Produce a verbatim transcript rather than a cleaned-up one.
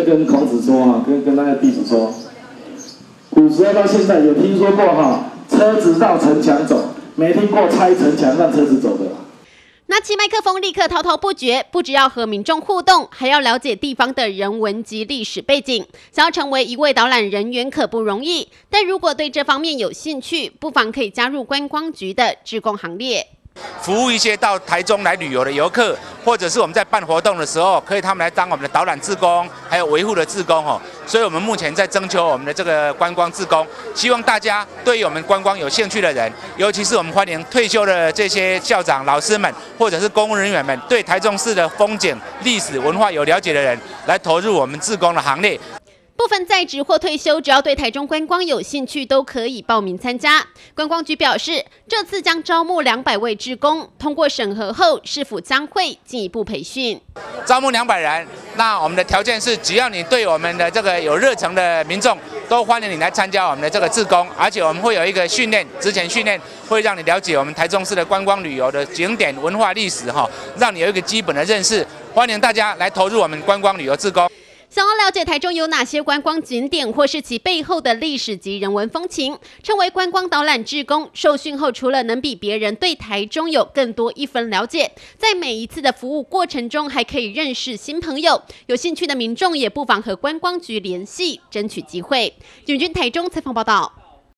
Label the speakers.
Speaker 1: 就跟孔子说哈，跟跟那个弟子说，古时候到现在有听说过哈，车子绕城墙走，没听过拆城墙让车子走的。
Speaker 2: 拿起麦克风，立刻滔滔不绝，不只要和民众互动，还要了解地方的人文及历史背景。想要成为一位导览人员可不容易，但如果对这方面有兴趣，不妨可以加入观光局的志工行列。
Speaker 3: 服务一些到台中来旅游的游客，或者是我们在办活动的时候，可以他们来当我们的导览志工，还有维护的志工哦。所以我们目前在征求我们的这个观光志工，希望大家对于我们观光有兴趣的人，尤其是我们欢迎退休的这些校长、老师们，或者是公务人员们，对台中市的风景、历史文化有了解的人，来投入我们志工的行列。
Speaker 2: 部分在职或退休，只要对台中观光有兴趣，都可以报名参加。观光局表示，这次将招募两百位志工，通过审核后，市府将会进一步培训。
Speaker 3: 招募两百人，那我们的条件是，只要你对我们的这个有热忱的民众，都欢迎你来参加我们的这个志工，而且我们会有一个训练，职前训练，会让你了解我们台中市的观光旅游的景点、文化、历史哈，让你有一个基本的认识。欢迎大家来投入我们观光旅游志工。
Speaker 2: 想要了解台中有哪些观光景点，或是其背后的历史及人文风情，成为观光导览志工，受训后除了能比别人对台中有更多一分了解，在每一次的服务过程中，还可以认识新朋友。有兴趣的民众也不妨和观光局联系，争取机会。永军台中采访报道。